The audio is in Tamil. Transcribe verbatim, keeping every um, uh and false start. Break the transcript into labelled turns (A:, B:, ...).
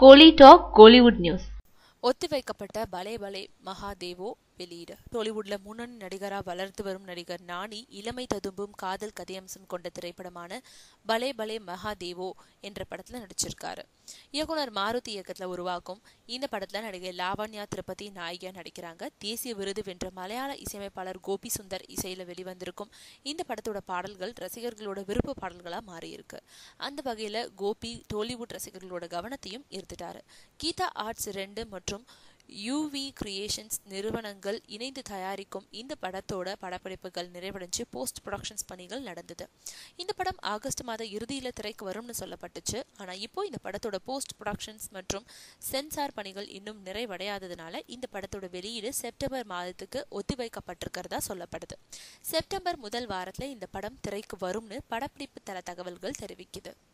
A: கோலி டாக் கோலிவுட் நியூஸ்.
B: ஒத்திவைக்கப்பட்ட பலே பலே மகாதேவோ வெளியீடு. டோலிவுட்ல முன்னணி நடிகரா வளர்த்து வரும் நடிகர் நானி இளமை ததும்பும் காதல் கதையம்சம் கொண்ட திரைப்படமான பலே பலே மகாதேவோ என்ற படத்துல நடிச்சிருக்காரு. இயக்குனர் மாருதி இயக்கத்துல உருவாக்கும் இந்த படத்துல நடிகை லாவண்யா திருப்பதி நாயகியா நடிக்கிறாங்க. தேசிய விருது வென்ற மலையாள இசையமைப்பாளர் கோபி சுந்தர் இசையில வெளிவந்திருக்கும் இந்த படத்தோட பாடல்கள் ரசிகர்களோட விருப்ப பாடல்களா மாறி இருக்கு. அந்த வகையில கோபி டோலிவுட் ரசிகர்களோட கவனத்தையும் ஈர்த்துட்டாரு. கீதா ஆர்ட்ஸ் ரெண்டு மற்றும் யூவி கிரியேஷன்ஸ் நிறுவனங்கள் இணைந்து தயாரிக்கும் இந்த படத்தோட படப்பிடிப்புகள் நிறைவடைஞ்சு போஸ்ட் ப்ரொடக்ஷன்ஸ் பணிகள் நடந்தது. இந்த படம் ஆகஸ்ட் மாத இறுதியில திரைக்கு வரும்னு சொல்லப்பட்டுச்சு. ஆனா இப்போ இந்த படத்தோட போஸ்ட் ப்ரொடக்ஷன்ஸ் மற்றும் சென்சார் பணிகள் இன்னும் நிறைவடையாததுனால இந்த படத்தோட வெளியீடு செப்டம்பர் மாதத்துக்கு ஒத்திவைக்கப்பட்டிருக்கிறதா சொல்லப்படுது. செப்டம்பர் முதல் வாரத்துல இந்த படம் திரைக்கு வரும்னு படப்பிடிப்பு தள தகவல்கள் தெரிவிக்குது.